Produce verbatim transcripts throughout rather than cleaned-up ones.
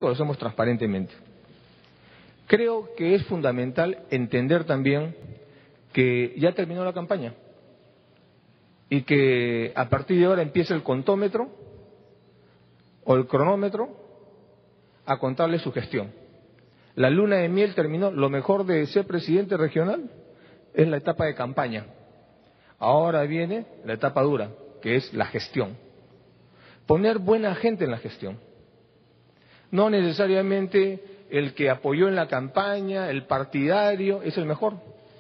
lo hacemos transparentemente. Creo que es fundamental entender también que ya terminó la campaña y que a partir de ahora empieza el contómetro o el cronómetro a contarle su gestión. La luna de miel terminó. Lo mejor de ser presidente regional es la etapa de campaña. Ahora viene la etapa dura, que es la gestión. Poner buena gente en la gestión. No necesariamente el que apoyó en la campaña, el partidario, es el mejor,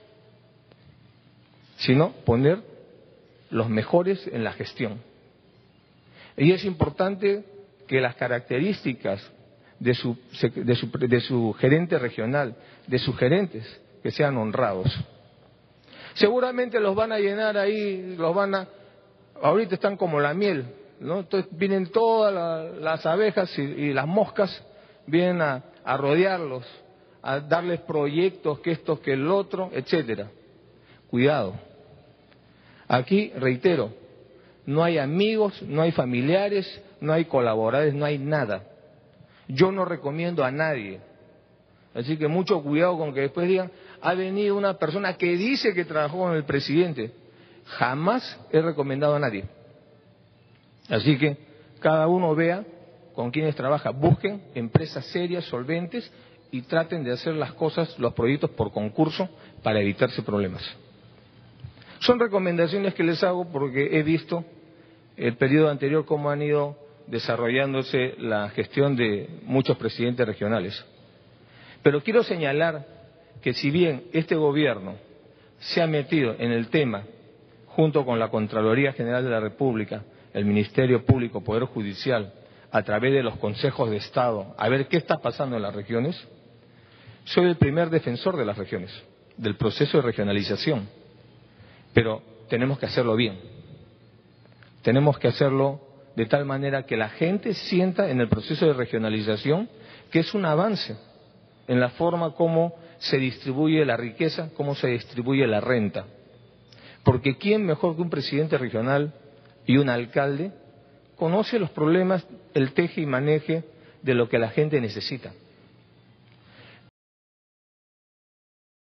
sino poner los mejores en la gestión. Y es importante que las características de su, de su, de su gerente regional, de sus gerentes, que sean honrados. Seguramente los van a llenar ahí, los van a... Ahorita están como la miel, ¿no? Entonces vienen todas la, las abejas y, y las moscas, vienen a, a rodearlos, a darles proyectos, que esto, que el otro, etcétera. Cuidado. Aquí, reitero, no hay amigos, no hay familiares, no hay colaboradores, no hay nada. Yo no recomiendo a nadie. Así que mucho cuidado con que después digan, ha venido una persona que dice que trabajó con el presidente. Jamás he recomendado a nadie. Así que cada uno vea con quienes trabaja. Busquen empresas serias, solventes, y traten de hacer las cosas, los proyectos por concurso para evitarse problemas. Son recomendaciones que les hago porque he visto el periodo anterior cómo han ido desarrollándose la gestión de muchos presidentes regionales. Pero quiero señalar que si bien este gobierno se ha metido en el tema, junto con la Contraloría General de la República, el Ministerio Público, Poder Judicial, a través de los consejos de Estado, a ver qué está pasando en las regiones, soy el primer defensor de las regiones, del proceso de regionalización. Pero tenemos que hacerlo bien. Tenemos que hacerlo de tal manera que la gente sienta en el proceso de regionalización que es un avance en la forma como se distribuye la riqueza, cómo se distribuye la renta. Porque ¿quién mejor que un presidente regional y un alcalde conoce los problemas, el teje y maneje de lo que la gente necesita?